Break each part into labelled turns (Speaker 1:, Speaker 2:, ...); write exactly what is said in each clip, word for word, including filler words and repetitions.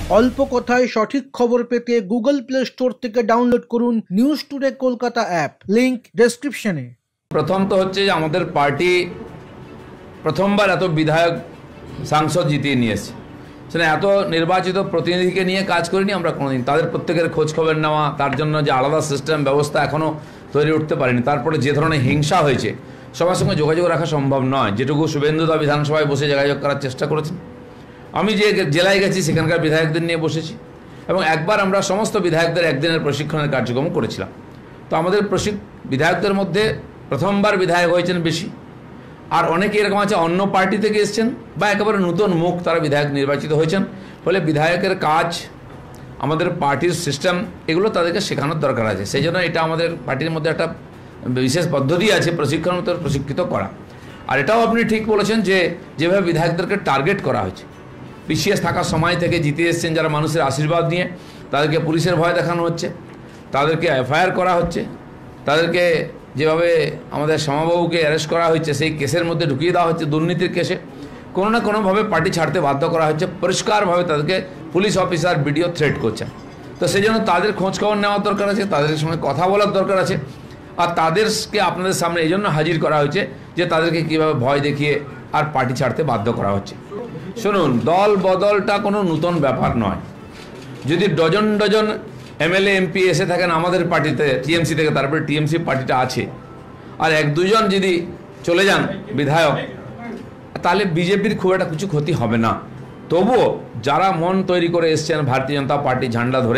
Speaker 1: অল্প কথায় সঠিক খবর পেতে গুগল প্লে স্টোর থেকে ডাউনলোড করুন News Today Kolkata app, link ডেসক্রিপশনে।
Speaker 2: প্রথম তো হচ্ছে যে আমাদের পার্টি প্রথমবার এত বিধায়ক সাংসদ জিতিয়ে নিয়ে এসেছে, সেটা এত নির্বাচিত প্রতিনিধিকে নিয়ে কাজ করিনি আমরা কোনোদিন। তাদের প্রত্যেকের খোঁজ খবর নেওয়া, তার জন্য যে আলাদা সিস্টেম ব্যবস্থা এখনও তৈরি উঠতে পারেনি। তারপরে যে ধরনের হিংসা হয়েছে, সবার সঙ্গে যোগাযোগ রাখা সম্ভব নয়। যেটুকু শুভেন্দুদা বিধানসভায় বসে যোগাযোগ করার চেষ্টা করেছেন, আমি যে জেলায় গেছি সেখানকার বিধায়কদের নিয়ে বসেছি, এবং একবার আমরা সমস্ত বিধায়কদের একদিনের প্রশিক্ষণের কার্যক্রম করেছিলাম। তো আমাদের প্রশিক বিধায়কদের মধ্যে প্রথমবার বিধায়ক হয়েছেন বেশি, আর অনেকে এরকম আছে অন্য পার্টি থেকে এসছেন বা একেবারে নতুন মুখ, তারা বিধায়ক নির্বাচিত হয়েছেন। ফলে বিধায়কের কাজ, আমাদের পার্টির সিস্টেম, এগুলো তাদেরকে শেখানোর দরকার আছে। সেই জন্য এটা আমাদের পার্টির মধ্যে একটা বিশেষ পদ্ধতি আছে প্রশিক্ষণ প্রশিক্ষিত করা। আর এটাও আপনি ঠিক বলেছেন যে যেভাবে বিধায়কদেরকে টার্গেট করা হয়েছে, পিছিয়ে থাকার সময় থেকে জিতে এসছেন যারা মানুষের আশীর্বাদ নিয়ে, তাদেরকে পুলিশের ভয় দেখানো হচ্ছে, তাদেরকে এফআইআর করা হচ্ছে, তাদেরকে যেভাবে আমাদের শ্যামাবাবুকে অ্যারেস্ট করা হয়েছে সেই কেসের মধ্যে ঢুকিয়ে দেওয়া হচ্ছে, দুর্নীতির কেসে কোনো না কোনোভাবে পার্টি ছাড়তে বাধ্য করা হচ্ছে, পরিষ্কারভাবে তাদেরকে পুলিশ অফিসার বিডিও থ্রেট করছেন। তো সেই জন্য তাদের খোঁজখবর নেওয়ার দরকার আছে, তাদের সঙ্গে কথা বলার দরকার আছে, আর তাদেরকে আপনাদের সামনে এই জন্য হাজির করা হয়েছে যে তাদেরকে কীভাবে ভয় দেখিয়ে আর পার্টি ছাড়তে বাধ্য করা হচ্ছে। শুনুন, দল বদলটা কোনো নতুন ব্যাপার নয়। যদি ডজন ডজন এমএলএ এমপি এসে থাকেন আমাদের পার্টিতে, টিএমসি থেকে, তারপরে টিএমসি পার্টিটা আছে, আর এক দুজন যদি চলে যান বিধায়ক, তাহলে বিজেপির খুব একটা কিছু ক্ষতি হবে না। তবুও যারা মন তৈরি করে এসছেন ভারতীয় জনতা পার্টি ঝান্ডা ধরে,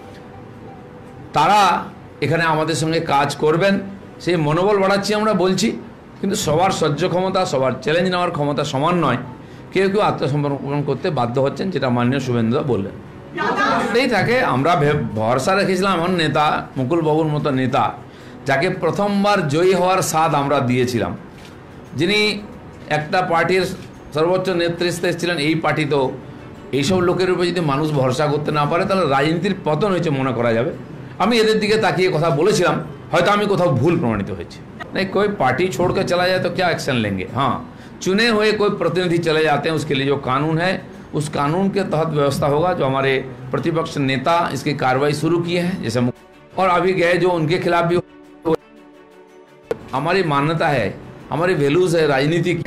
Speaker 2: তারা এখানে আমাদের সঙ্গে কাজ করবেন, সেই মনোবল বাড়াচ্ছি আমরা বলছি। কিন্তু সবার সহ্য ক্ষমতা, সবার চ্যালেঞ্জ নেওয়ার ক্ষমতা সমান নয়। কেউ কেউ আত্মসমর্পণ করতে বাধ্য হচ্ছেন, যেটা মাননীয় শুভেন্দুদা বললেন। এই থাকে, আমরা ভরসা রেখেছিলাম এমন নেতা, মুকুলবাবুর মতো নেতা, যাকে প্রথমবার জয়ী হওয়ার স্বাদ আমরা দিয়েছিলাম, যিনি একটা পার্টির সর্বোচ্চ নেতৃত্বে ছিলেন। এই পার্টি তো এইসব লোকের উপর যদি মানুষ ভরসা করতে না পারে, তাহলে রাজনীতির পতন হয়েছে মনে করা যাবে। আমি এদের দিকে তাকিয়ে কথা বলেছিলাম, হয়তো আমি কোথাও ভুল প্রমাণিত হয়েছে। नहीं, कोई पार्टी छोड़ कर चला जाए तो क्या एक्शन लेंगे। हाँ, चुने हुए कोई प्रतिनिधि चले जाते हैं, उसके लिए जो कानून है, उस कानून के तहत व्यवस्था होगा। जो हमारे प्रतिपक्ष नेता इसकी कार्रवाई शुरू किए हैं, जैसे और अभी गए जो उनके खिलाफ भी, हमारी मान्यता है, हमारी वैल्यूज है राजनीति की।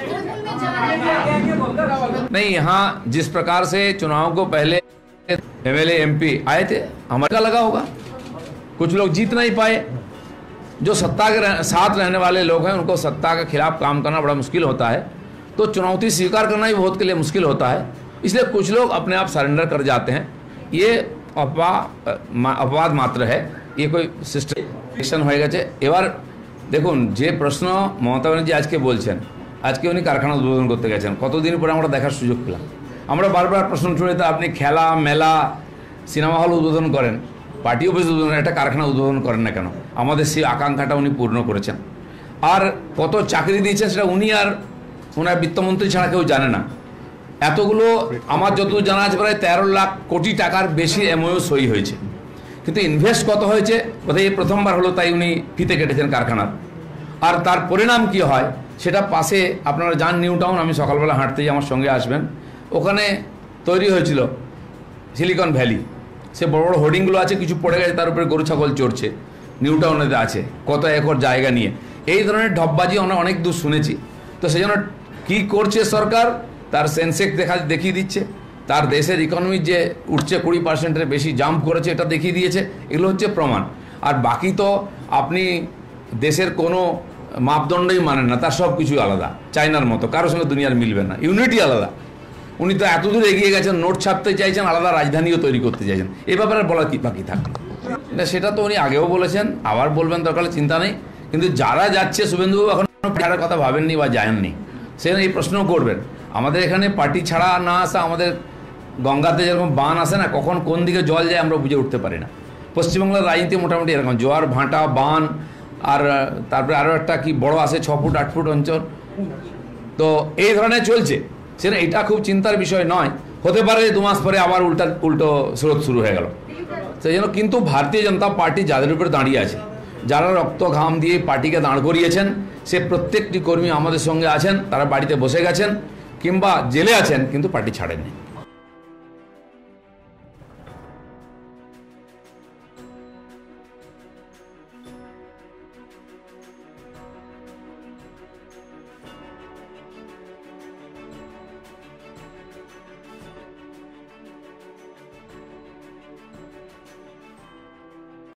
Speaker 2: नहीं, यहाँ जिस प्रकार से चुनाव को पहले एमएलए एमपी आए थे, हमारे का लगा होगा, कुछ लोग जीत नहीं पाए। जो सत्ता के साथ रहने वाले लोग हैं, उनको सत्ता के खिलाफ काम करना बड़ा मुश्किल होता है, तो चुनौती स्वीकार करना भी बहुत के लिए मुश्किल होता है। इसलिए कुछ लोग अपने आप सरेंडर कर जाते हैं। ये अफवाह अपवाद मात्र है, ये कोई सिस्टम হয়ে গেছে। এবার দেখুন, যে প্রশ্ন মমতা ব্যানার্জি আজকে বলছেন, আজকে উনি কারখানা উদ্বোধন করতে গেছেন, কতদিন পরে আমরা দেখার সুযোগ পেলাম। আমরা বারবার প্রশ্ন ছুড়ে, তো আপনি খেলা, মেলা, সিনেমা হল উদ্বোধন করেন, পার্টি অফিস উদ্বোধন, একটা কারখানা উদ্বোধন করেন না কেন? আমাদের সেই আকাঙ্ক্ষাটা উনি পূর্ণ করেছেন। আর কত চাকরি দিয়েছেন সেটা উনি আর ওনার বিত্তমন্ত্রী ছাড়া কেউ জানে না। এতগুলো, আমার যতদূর জানা আছে, প্রায় তেরো লাখ কোটি টাকার বেশি এমওইউ সই হয়েছে, কিন্তু ইনভেস্ট কত হয়েছে বোধহয় এই প্রথমবার হলো, তাই উনি ফিতে কেটেছেন কারখানার। আর তার পরিণাম কি হয় সেটা পাশে আপনারা যান নিউ টাউন, আমি সকালবেলা হাঁটতেই আমার সঙ্গে আসবেন, ওখানে তৈরি হয়েছিল সিলিকন ভ্যালি। সে বড় বড় হোর্ডিংগুলো আছে, কিছু পড়ে গেছে, তার উপরে গরু ছাগল চড়ছে, নিউ টাউনেতে আছে, কত একর জায়গা নিয়ে। এই ধরনের ঢপবাজি আমরা অনেক দূর শুনেছি। তো সেই জন্য কী করছে সরকার, তার সেন্সেক্স দেখা দেখিয়ে দিচ্ছে, তার দেশের ইকোনমি যে উঠছে কুড়ি পার্সেন্টের বেশি জাম্প করেছে, এটা দেখিয়ে দিয়েছে। এগুলো হচ্ছে প্রমাণ। আর বাকি তো আপনি দেশের কোনো মাপদণ্ডই মানেন না, তার সব কিছুই আলাদা, চায়নার মতো, কারোর সঙ্গে দুনিয়ার মিলবে না, ইউনিটি আলাদা। উনি তো এতদূর এগিয়ে গেছেন, নোট ছাপতে চাইছেন, আলাদা রাজধানীও তৈরি করতে চাইছেন। এ ব্যাপারে বলার কি বাকি থাকে না? সেটা তো উনি আগেও বলেছেন, আবার বলবেন, দরকার চিন্তা নেই। কিন্তু যারা যাচ্ছে, শুভেন্দুবাবু এখন ছাড়ার কথা ভাবেননি বা যায়ননি, সে এই প্রশ্নও করবেন। আমাদের এখানে পার্টি ছাড়া না আসা, আমাদের গঙ্গাতে যেরকম বান আসে না, কখন কোন দিকে জল যায় আমরা বুঝে উঠতে পারি না। পশ্চিমবাংলার রাজনীতি মোটামুটি এরকম, জোয়ার ভাঁটা, বান, আর তারপরে আরও একটা কি বড় আসে ছ ফুট আট ফুট অঞ্চল, তো এই ধরনের চলছে। সেটা এটা খুব চিন্তার বিষয় নয়। হতে পারে দু মাস পরে আবার উল্টা উল্টো স্রোত শুরু হয়ে গেল। সেই জন্য কিন্তু ভারতীয় জনতা পার্টি যাদের উপরে দাঁড়িয়ে আছে, যারা রক্ত ঘাম দিয়ে পার্টিকে দাঁড় করিয়েছেন, সে প্রত্যেকটি কর্মী আমাদের সঙ্গে আছেন, তারা বাড়িতে বসে গেছেন কিংবা জেলে আছেন, কিন্তু পার্টি ছাড়েননি।